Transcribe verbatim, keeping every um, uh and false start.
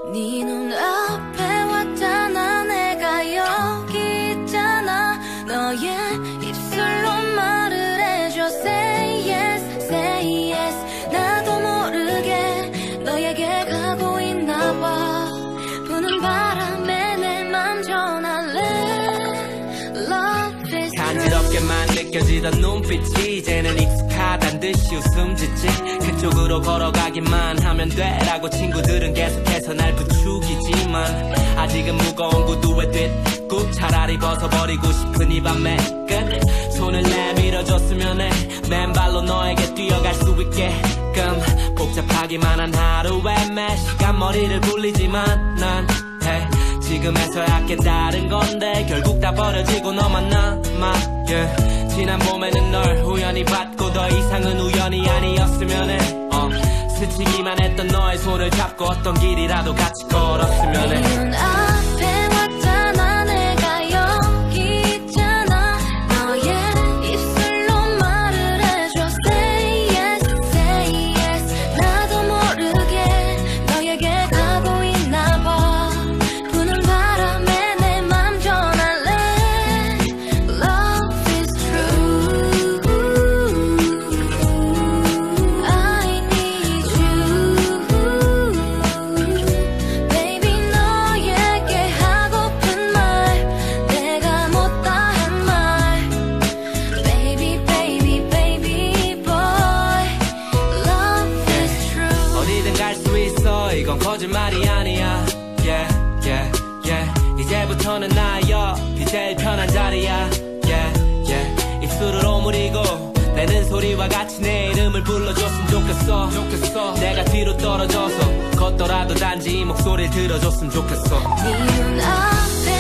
네 눈앞에 왔잖아. 내가 여기 있잖아. 너의 입술로 말을 해줘. Say yes, say yes. 나도 모르게 너에게 가고 있나봐. 부는 바람에 내 맘 전할래. Love is 간지럽게만 느껴지던 눈빛이 이제는 익숙하단 듯이 웃음 짓지. 그쪽으로 걸어가기만 하면 돼라고 친구들은 계속해서 날 부추기지만 아직은 무거운 구두에 뒷굽 차라리 벗어버리고 싶은 이 밤의 끝. 손을 내밀어줬으면 해. 맨발로 너에게 뛰어갈 수 있게끔. 복잡하기만 한 하루에 매 시간 머리를 굴리지만 난 해. 지금에서야 깨달은 건데 결국 다 버려지고 너만 남아. yeah. 지난 봄에는 널 우연히 봤고 더 이상은 우연이 아니었으면 해. 어. 스치기만 했던 너의 손을 잡고 어떤 길이라도 같이 걸었으면 해. 네 눈앞에 왔잖아. 내가 여기 있잖아. 너의 입술로 말을 해줘. Say yes, say yes. 나도 모르게 너에게 가고 있나봐. 부는 바람에 내 맘 전할래. Love is true. I need you. Baby 너에게 하고픈 말 내가 못다 한 말. Baby baby baby boy. Love is true. 어디든 갈 수 있어. 이건 거짓말이 아니야. Yeah, yeah, yeah. 이제부터는 나의 옆이 제일 편한 자리야. Yeah, yeah. 입술을 오므리고 내는 소리와 같이 내 이름을 불러줬으면 좋겠어. 좋겠어. 내가 뒤로 떨어져서 걷더라도 단지 이 목소리를 들어줬으면 좋겠어. 네 눈앞에